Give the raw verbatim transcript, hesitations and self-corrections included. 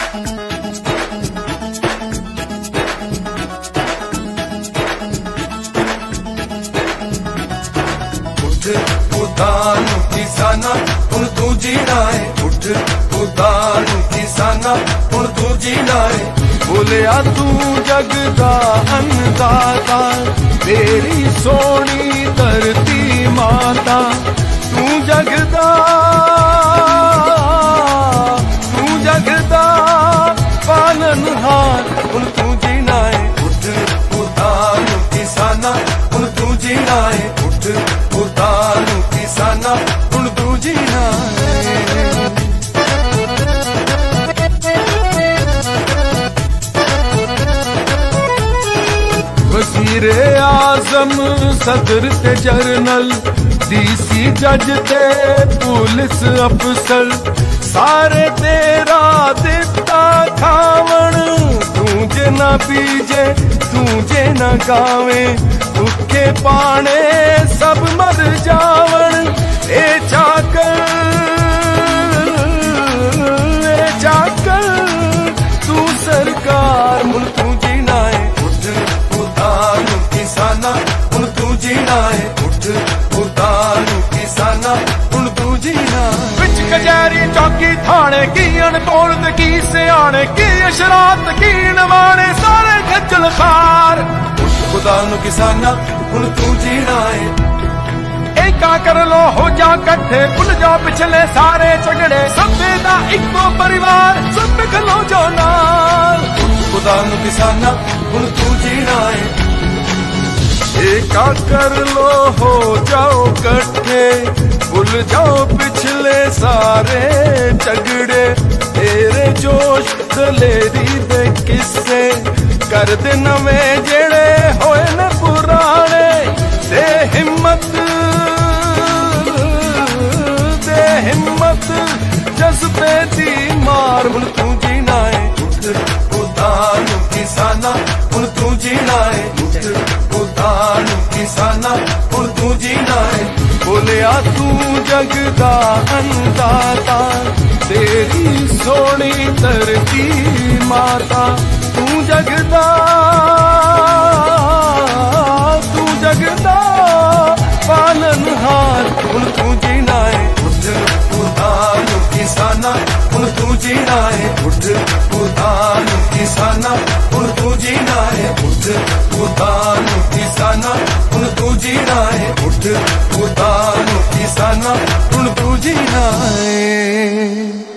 खुदानु किसाना हुण तू जीना है, उठ खुदानु किसाना हुण तू जीना है। बोलिया तू जग दा अन्नदाता, तेरी सोनी धरती माता, तू जगदा तू जगदा पालनहार हुण तू जीना है। उठ खुदानु किसाना हुण तू जीना है, उठ खुदानु किसाना हुण तू जीना है। वज़ीरे आज़म सदर ते जरनल, डीसी जज ते पुलिस अफसर, सारे तेरा दिता खावण, तूंजे ना बीजे तूंजे ना गावे, भुखे पाने सब मर जावण। ए चाकर ए चाकर तू सरकार हुण तू जीना है। उठ खुदानु किसाना हुण तू जीना है, उठ खुदानु किसाना हुण तू जीना है। विच कचहरी चौकी थाने की अनतोल ते की सियाणे, की अशरात की नवाणे, सारे खज्जल खार। खुदानु किसाना हुण तू जीना है। एका कर लो हो जा कट्ठे, भुल जा पिछले सारे झगड़े, सभे दा इको परिवार सब खलो जो नाल। खुदानु किसाना हुण तू जीना है। एका कर लो हो जाओ कट्ठे, भुल जाओ पिछले सारे झगड़े, तेरे जोश दलेरी दे किस्से कर दे नवें जेड़े होए न पुराने। दे हिम्मत दे हिम्मत जज्बे दी मार हुण तू जीना है। उठ खुदानु किसाना हुण तू जीना है, उठ खुदानु किसाना हुण तू जीना है। बोलिया तू जगदा अन्नदाता, तेरी सोनी धरती माता, तू जगदा तू जगदा पालनहार हुण तू जीना है। उठ खुदानु किसाना हुण तू जीना है, उठ खुदानु किसाना हुण तू जीना है, उठ खुदानु किसाना हुण तू जीना है, उठ खुदानु किसाना हुण तू जीना है।